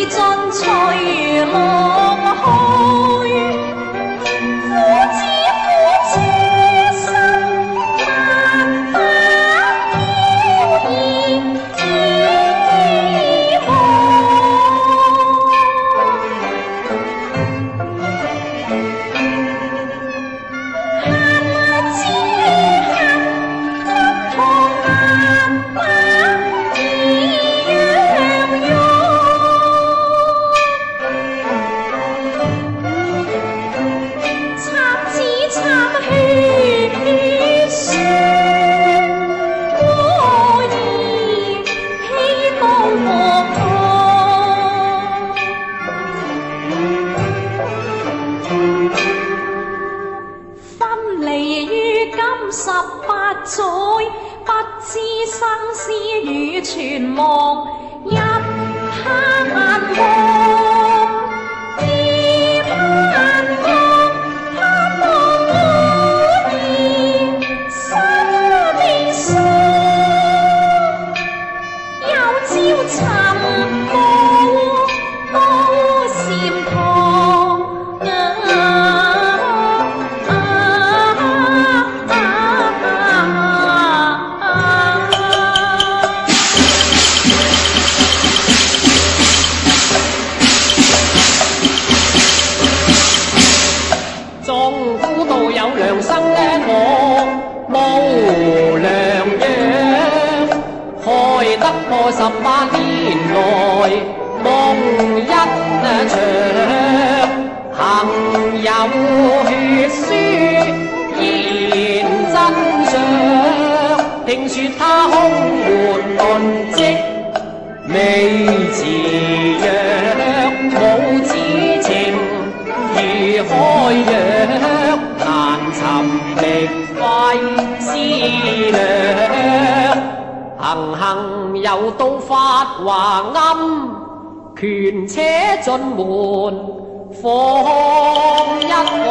權且進門放一放。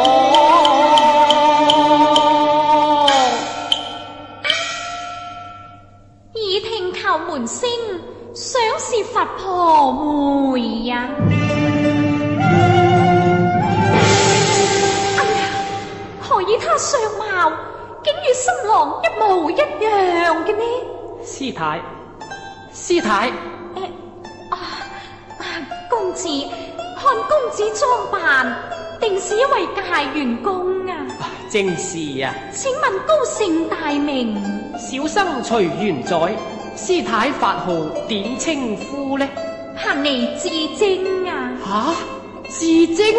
耳聽叩門聲，想是佛婆回呀。哎呀，何以他相貌竟與新郎一模一樣嘅呢？ 師太，師太。 公子，看公子裝扮，定是一位界員公啊？ 正是啊。 請問高姓大名？ 小生隨緣在，師太法號點稱呼呢？ 盼你至精啊！ 吓，至精？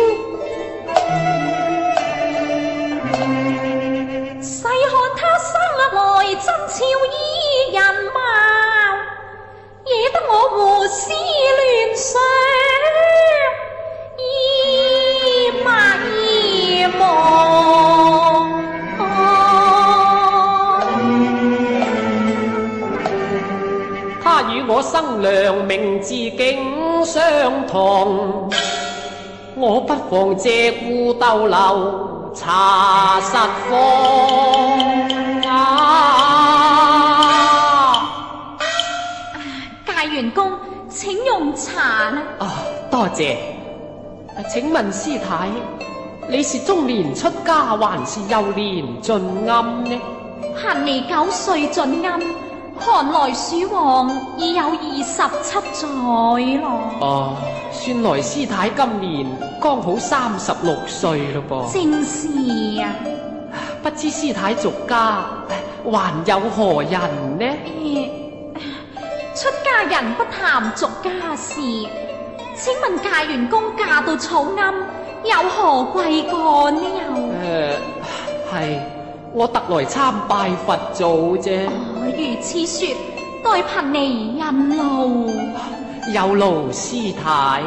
細看他生來真俏依人貌，惹得我胡思亂想。 他與我生良名字竟相同，我不妨借故逗留查實況界員公，請用茶啦。 多謝。請問師太，你是中年出家還是幼年進庵呢？ 限你9歲進庵，看來鼠王已有27載咯。 算來師太今年剛好36歲咯噃。 正是啊。 不知師太俗家還有何人呢？ 出家人不談俗家事。請問界員公嫁到草庵，有何貴幹呢？ 係我特來參拜佛祖啫。 如此說，待貧尼任勞。 有勞師太。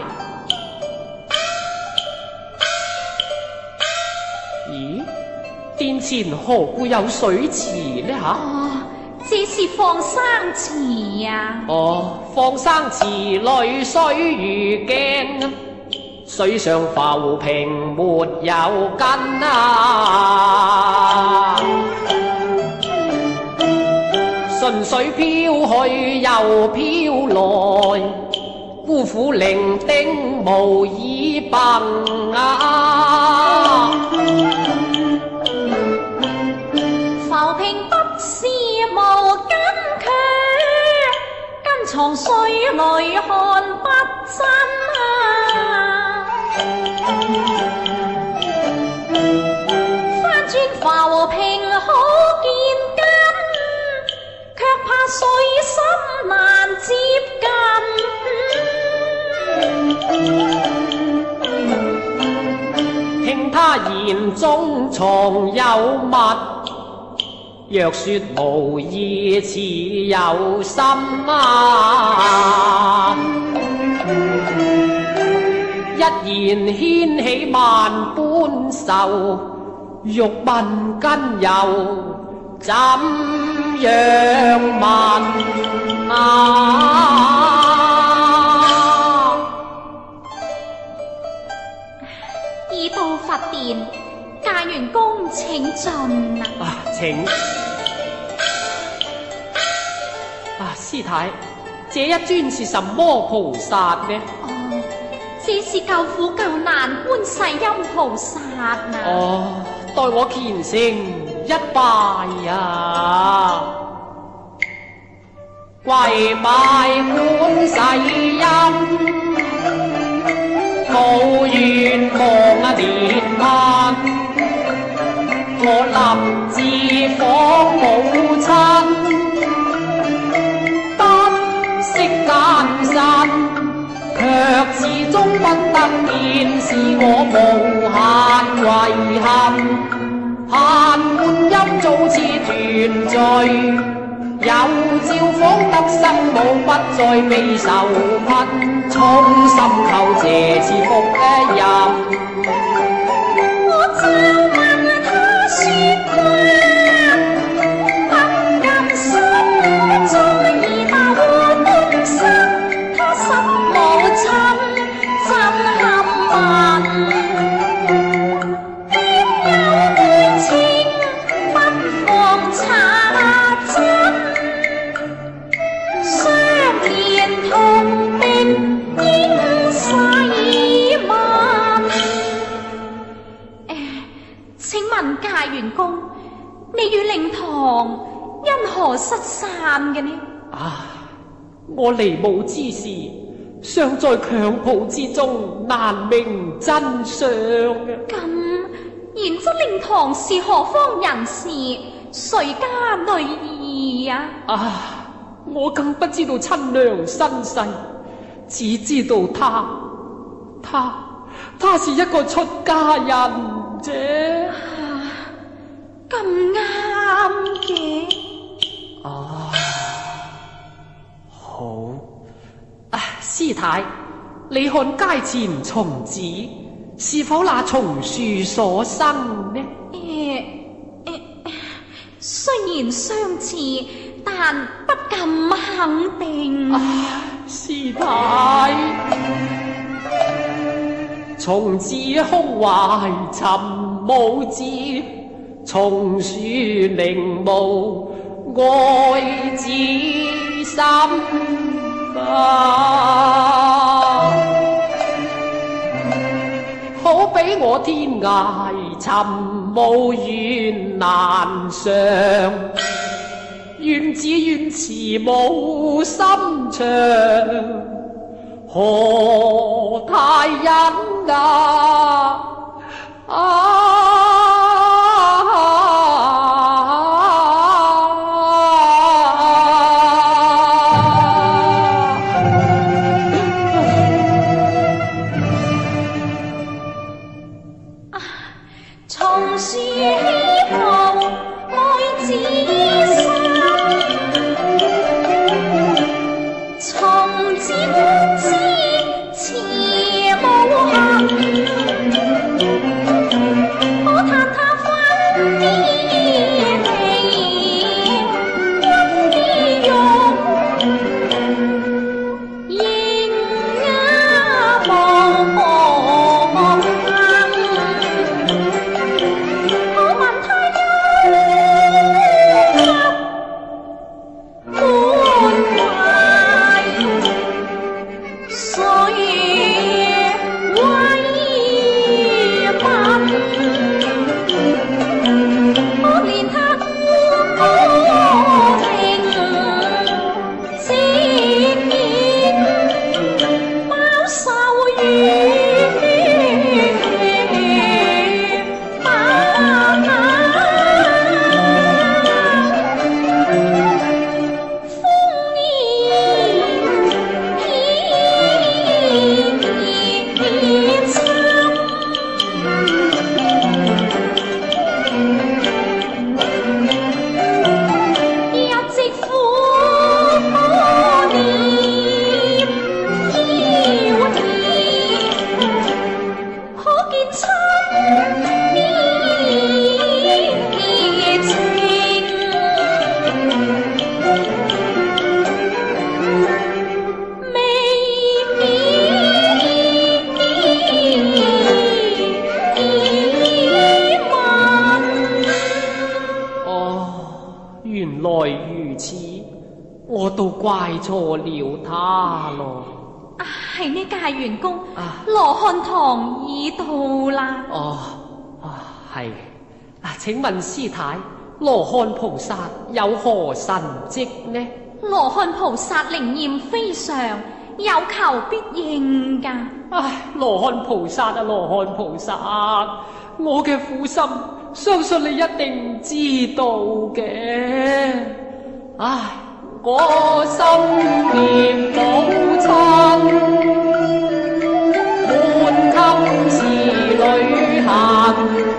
咦，殿前何故有水池呢？ 這是放生池呀。 放生池裏水如鏡，水上浮萍沒有根啊，順水飄去又飄來， 孤苦伶仃無以bằng啊！ 浮萍不是無根據，跟藏水裏看不真啊！翻轉浮萍好見根，卻怕水深難接近。 聽他言中藏有物，若說無意似有心啊！一言掀起萬般愁，欲問根由怎樣問啊？ 已到佛殿，賈元公請進啊！ 請師太，這一尊是什麼菩薩呢？ 哦，這是救苦救難觀世音菩薩啊！ 哦，待我虔誠一拜啊！跪拜觀世音，無願望憐憫，我立志訪母親。艱辛，卻始終不得見，是我無限遺憾。盼觀音早次團聚，有照訪得生母，不再被愁困，衷心求謝賜福蔭。 我就問他說話，不甘心中意把我滿心，他心無親真堪問，偏有愛情不妨查真，相連同病應細問。請問賈元公，你與令堂因何失散嘅呢？ 我離母之事，尚在襁褓之中，難明真相啊！ 咁，然則令堂是何方人士？誰家女兒啊？ 我更不知道親娘身世，只知道他是一個出家人啫。 咁啱嘅。 好。師太，你看街前松子，是否那松樹所生呢？ 雖然相似，但不敢肯定。 師太，松子胸懷尋母志，松樹陵墓愛子心。好比我天涯尋母怨難償，怨子怨慈母心腸，何太忍松樹希望愛子心，松子不知慈母恨，可我都怪錯了他咯。 係呢家員工，羅漢堂已到啦。 係。請問師太，羅漢菩薩有何神蹟呢？ 羅漢菩薩靈驗非常，有求必應㗎。 羅漢菩薩羅漢菩薩，我嘅苦心，相信你一定知道嘅。我心念母親，滿襟是淚痕，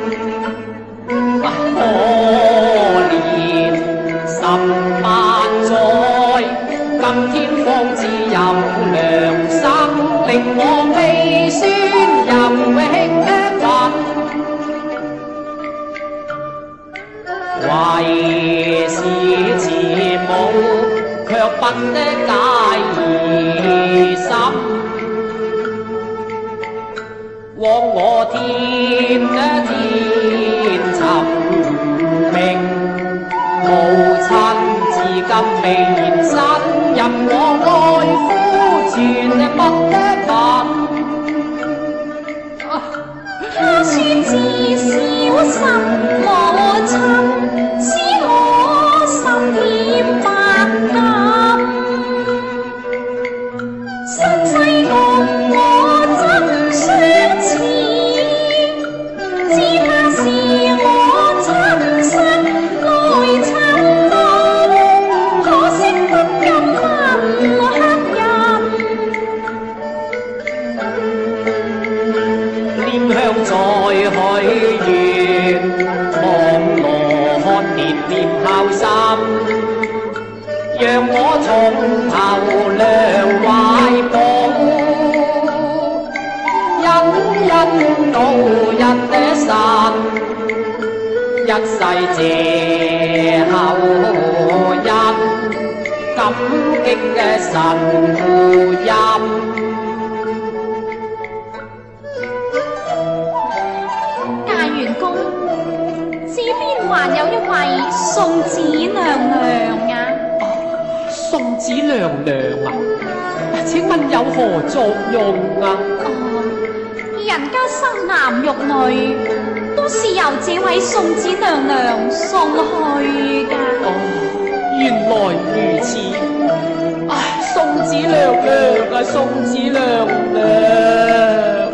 可憐18載，今天方知有良生，令我悲酸又興奮，為是慈母。卻不得解疑心，枉我天尋命，母親至今未現身，任我愛夫全不得聞。 他說至小心母親，使我心添百感。身世共我怎相似？知他是我親生來尋夢，可惜不甘問黑人。 念香在許願，望羅漢烈焰孝心。讓我從頭量懷抱，因到日神，一世謝後因，感激嘅神護蔭。 大員公，這邊還有一位送子娘娘啊。 送子娘娘請問有何作用啊？ 人家生男育女，都是由這位送子娘娘送去㗎。 原來如此。送子娘娘送子娘娘，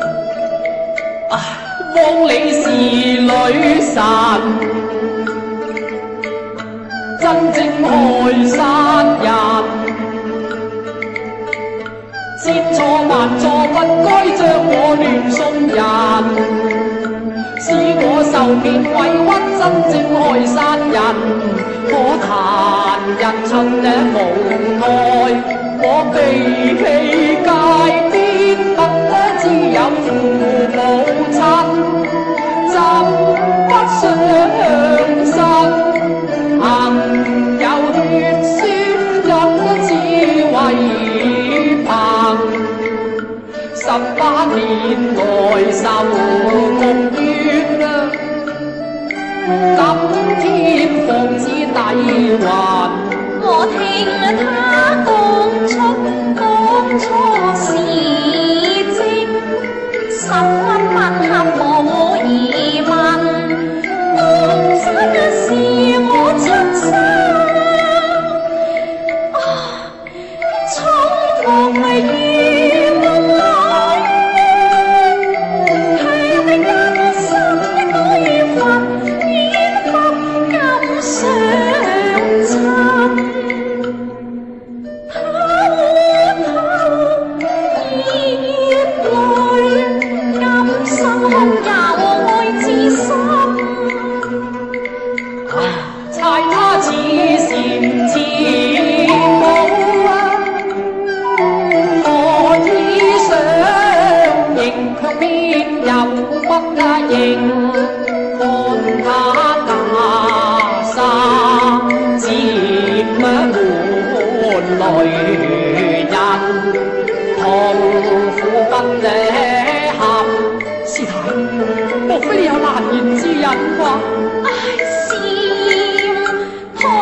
枉你是女神，真正害殺人。接錯還錯，不該將我亂送人，使我受遍委屈，真正害殺人。可彈日出舞台，我被棄界邊，不得只有父母親，怎不相信？行有血書，因智慧憑18年來受共怨啊！今天放子底還， 我聽他講錯事蹟，十分不合我疑問。當生的是我親生，重逢於夢裏，他的甘心對佛願不敢相親，他活後熱淚，今生空有愛之心。 猜他似善似母何以相認，卻偏又不認。看他袈裟，沾滿淚印，痛苦不堪。師太，莫非你有難言之隱啩？ 是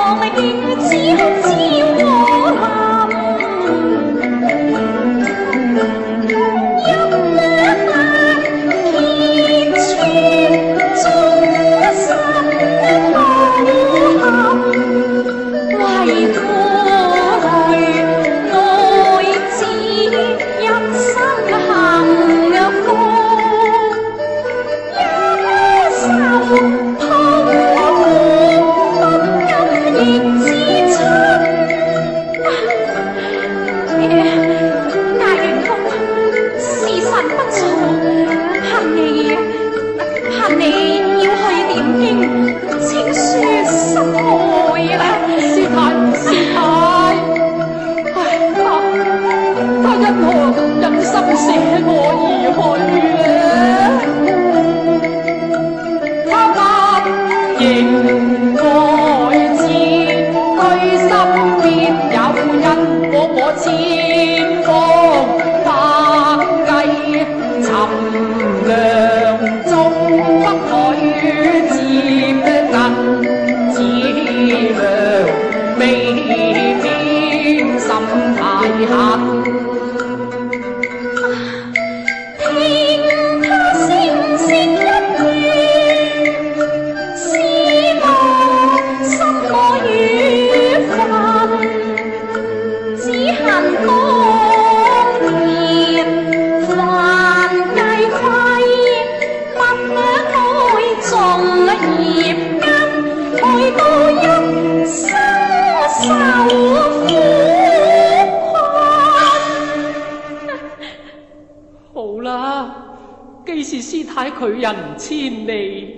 拒人千里，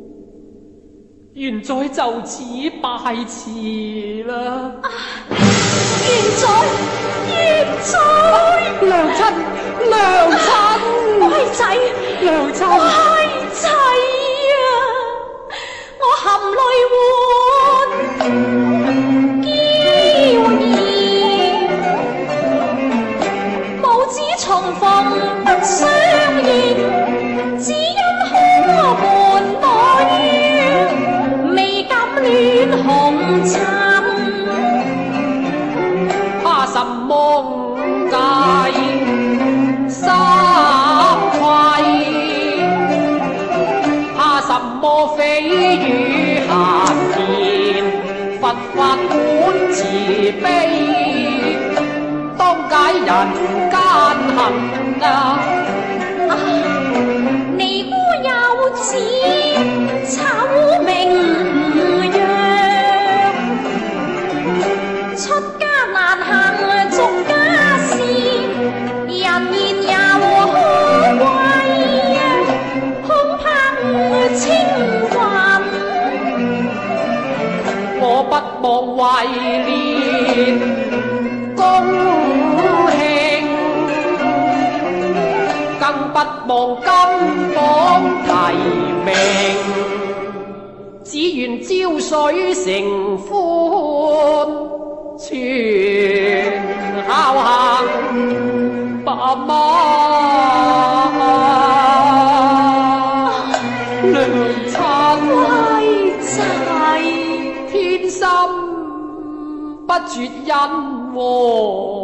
元在就此拜辭啦。 元在， 娘親，娘親， 乖仔， 娘親， 乖仔啊！我含淚喚嬌兒，母子重逢不相認，只因可伴女，未敢戀紅塵。 怕什麼計心愧，怕什麼非與閒言，佛法管慈悲，當解人間恨啊！ 尼姑有旨，醜名揚，出家難行俗家事，人言又可貴，恐怕清雲。 我不忘為烈公慶，更不忘金榜題名，只願招水成歡，全孝行爸媽娘親， 乖仔， 天心不絕因禍。